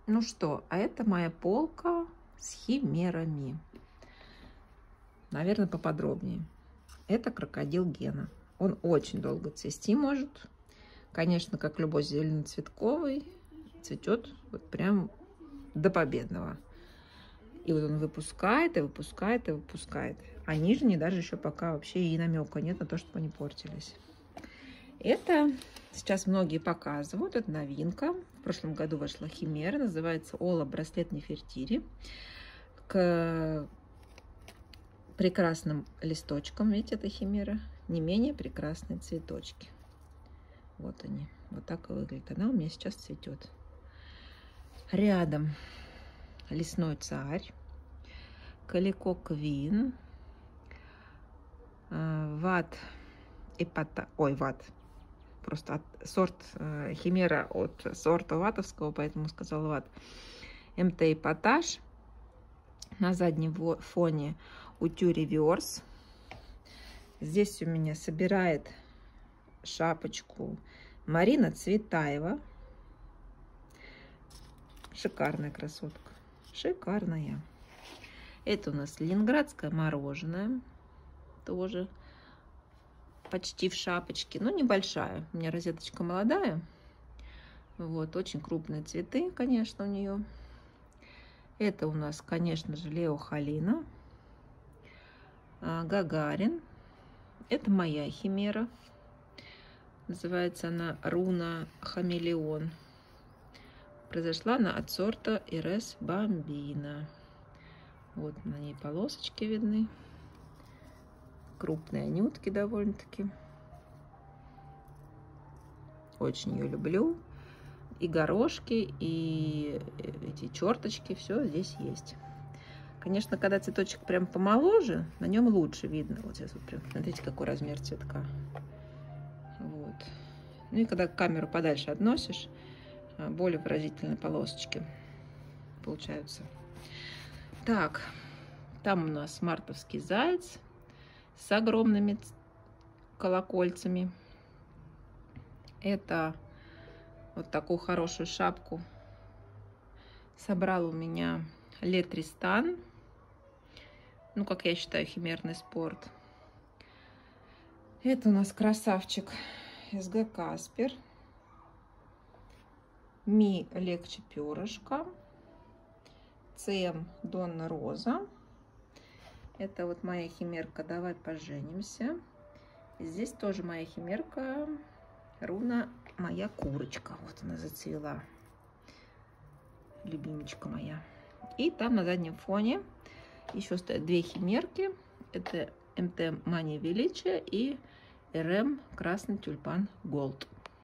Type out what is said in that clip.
Ну что, а это моя полка с химерами. Наверное, поподробнее. Это крокодил Гена. Он очень долго цвести может. Конечно, как любой зеленоцветковый, цветет вот прям до победного. И вот он выпускает, и выпускает, и выпускает. А нижние даже еще пока вообще и намека нет на то, чтобы они портились. Это сейчас многие показывают, это новинка. В прошлом году вошла химера, называется Ола браслет Нефертири. К прекрасным листочкам, видите, это химера, не менее прекрасные цветочки. Вот они, вот так и выглядит. Она у меня сейчас цветет. Рядом лесной царь, Калико Квин, ват эпата, ой, ват. Просто сорт химера от сорта ватовского, поэтому сказала ват. МТ эпатаж. На заднем фоне утюг реверс. Здесь у меня собирает шапочку Марина Цветаева. Шикарная красотка. Шикарная. Это у нас ленинградское мороженое. Тоже почти в шапочке, но небольшая. У меня розеточка молодая. Вот, очень крупные цветы, конечно, у нее. Это у нас, конечно же, Лео Халина. Гагарин. Это моя химера. Называется она Руна Хамелеон. Произошла она от сорта Ирес Бамбина. Вот на ней полосочки видны. Крупные нютки довольно-таки. Очень ее люблю. И горошки, и эти черточки, все здесь есть. Конечно, когда цветочек прям помоложе, на нем лучше видно. Вот сейчас вот прям, смотрите, какой размер цветка. Вот. Ну и когда камеру подальше относишь, более выразительные полосочки получаются. Так, там у нас мартовский заяц с огромными колокольцами. Это вот такую хорошую шапку собрал у меня Ле Тристан. Ну, как я считаю, химерный спорт. Это у нас красавчик СГ Каспер. Ми легче перышко. ЦМ Донна Роза. Это вот моя химерка «Давай поженимся». Здесь тоже моя химерка Руна моя курочка. Вот она зацвела. Любимочка моя. И там на заднем фоне еще стоят две химерки. Это МТ Мания Величия и РМ Красный Тюльпан Голд.